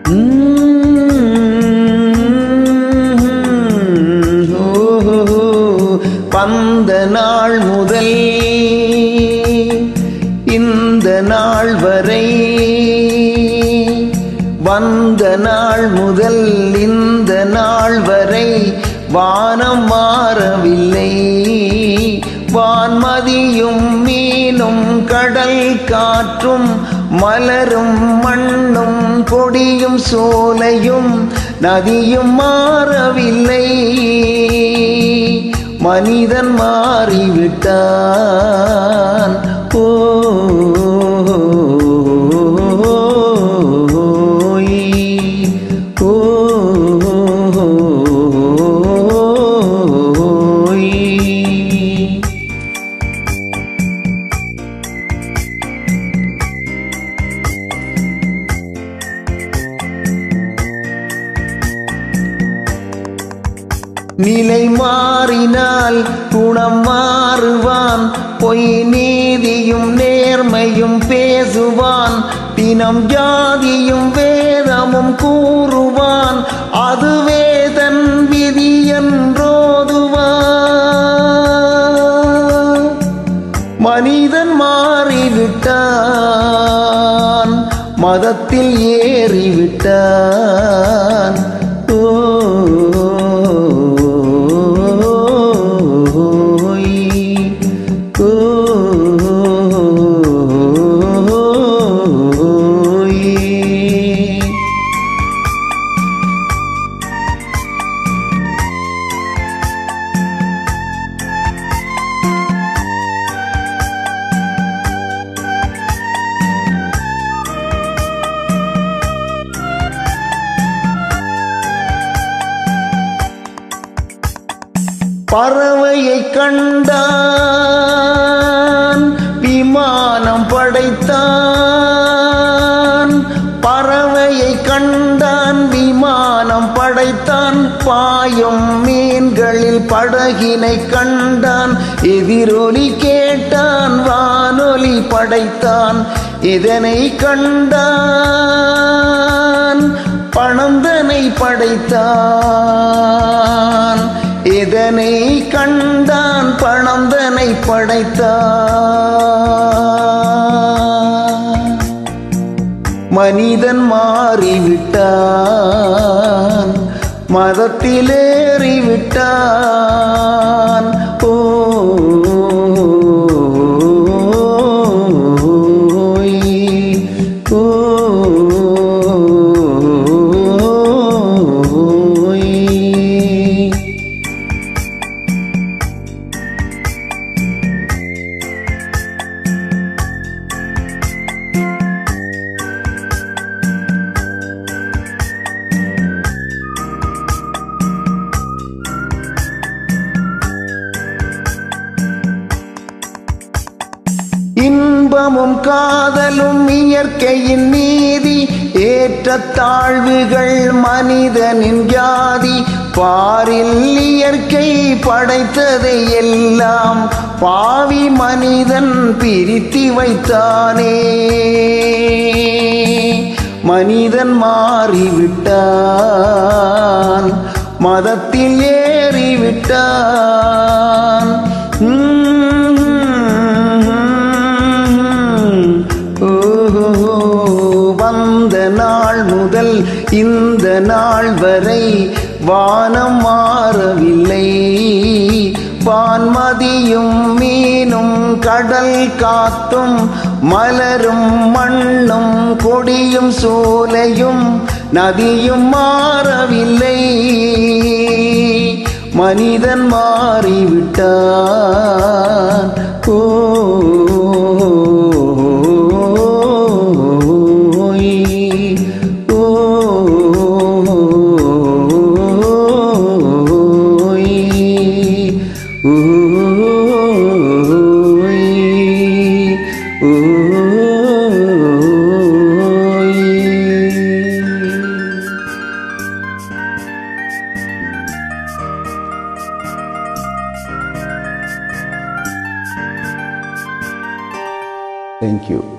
வந்த நாள் முதல் இந்த நாள் வரை, வந்த நாள் முதல் இந்த நாள் வரை வானம் மாறவில்லை. வான்மதியும் மீனும் கடல் காற்றும் மலரும் மண்ணும் கொடியும் சோலையும் நதியும் மாறவில்லை. மனிதன் மாறிவிட்டான். ஓ நிலை மாறினால் குணம் மாறுவான். பொய் நீதியும் நேர்மையும் பேசுவான். தினம் ஜாதியும் வேதமும் கூறுவான். அதுவே தன் விதி என்றோதுவான். மனிதன் மாறிவிட்டான். மதத்தில் ஏறிவிட்டான். பறவையை கண்டான், விமானம் படைத்தான். பறவையை கண்டான், விமானம் படைத்தான். பாயும் மீன்களில் படகினை கண்டான். எதிரொலி கேட்டான், வானொலி படைத்தான். இதனை கண்டான், பணந்தனை படைத்தான். இதனை கண்டான், பணந்தனை படைத்தான். மனிதன் மாறிவிட்டான். மதத்திலேறிவிட்டான். ஓ இன்பமும் காதலும் இயற்கையின் நீதி. ஏற்றத்தாழ்வுகள் மனிதனின் ஜாதி. பாரில் இயற்கை படைத்ததை எல்லாம் பாவி மனிதன் பிரித்து வைத்தானே. மனிதன் மாறிவிட்டான். மதத்தில் ஏறிவிட்டான். வந்த நாள் முதல் இந்த நாள் வரை வானம் மாறவில்லை. வான்மதியும் மீனும் கடல் காத்தும் மலரும் மண்ணும் கொடியும் சோலையும் நதியும் மாறவில்லை. மனிதன் மாறிவிட்டான். ஓ Thank you.